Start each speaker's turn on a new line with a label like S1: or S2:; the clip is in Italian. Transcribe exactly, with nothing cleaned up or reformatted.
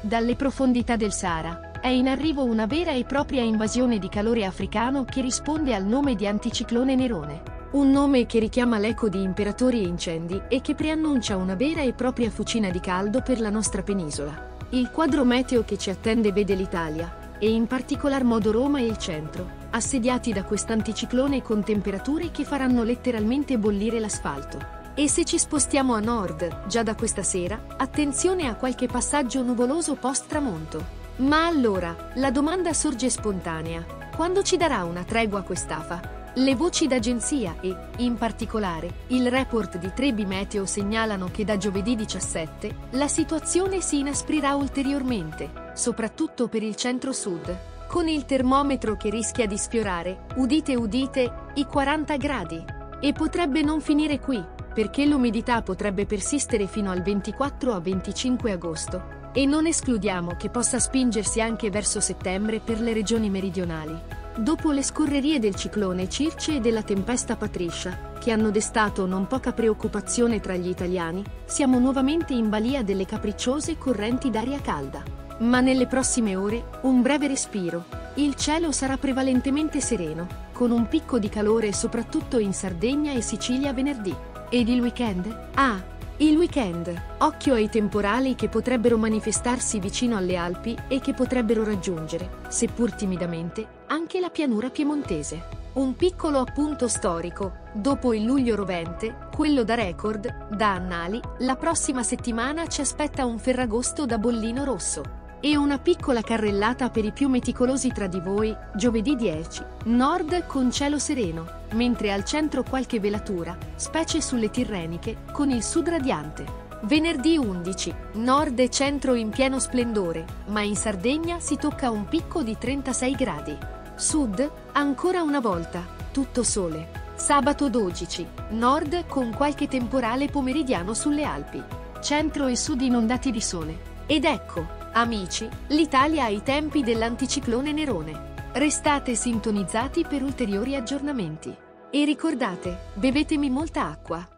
S1: dalle profondità del Sahara, è in arrivo una vera e propria invasione di calore africano che risponde al nome di anticiclone Nerone. Un nome che richiama l'eco di imperatori e incendi e che preannuncia una vera e propria fucina di caldo per la nostra penisola. Il quadro meteo che ci attende vede l'Italia, e in particolar modo Roma e il centro, assediati da quest'anticiclone con temperature che faranno letteralmente bollire l'asfalto. E se ci spostiamo a nord, già da questa sera, attenzione a qualche passaggio nuvoloso post-tramonto. Ma allora, la domanda sorge spontanea: quando ci darà una tregua quest'afa? Le voci d'agenzia e, in particolare, il report di Trebi Meteo segnalano che da giovedì diciassette la situazione si inasprirà ulteriormente, soprattutto per il centro-sud, con il termometro che rischia di sfiorare, udite udite, i quaranta gradi. E potrebbe non finire qui, perché l'umidità potrebbe persistere fino al ventiquattro a venticinque agosto, e non escludiamo che possa spingersi anche verso settembre per le regioni meridionali. Dopo le scorrerie del ciclone Circe e della tempesta Patricia, che hanno destato non poca preoccupazione tra gli italiani, siamo nuovamente in balia delle capricciose correnti d'aria calda. Ma nelle prossime ore, un breve respiro. Il cielo sarà prevalentemente sereno, con un picco di calore soprattutto in Sardegna e Sicilia venerdì. Ed il weekend? Ah, il weekend. Occhio ai temporali che potrebbero manifestarsi vicino alle Alpi e che potrebbero raggiungere, seppur timidamente, anche la pianura piemontese. Un piccolo appunto storico: dopo il luglio rovente, quello da record, da annali, la prossima settimana ci aspetta un Ferragosto da bollino rosso. E una piccola carrellata per i più meticolosi tra di voi: giovedì dieci, nord con cielo sereno, mentre al centro qualche velatura, specie sulle Tirreniche, con il sud radiante. Venerdì undici, nord e centro in pieno splendore, ma in Sardegna si tocca un picco di trentasei gradi. Sud, ancora una volta, tutto sole. Sabato dodici, nord con qualche temporale pomeridiano sulle Alpi. Centro e sud inondati di sole. Ed ecco, amici, l'Italia ai tempi dell'anticiclone Nerone. Restate sintonizzati per ulteriori aggiornamenti. E ricordate, bevetemi molta acqua.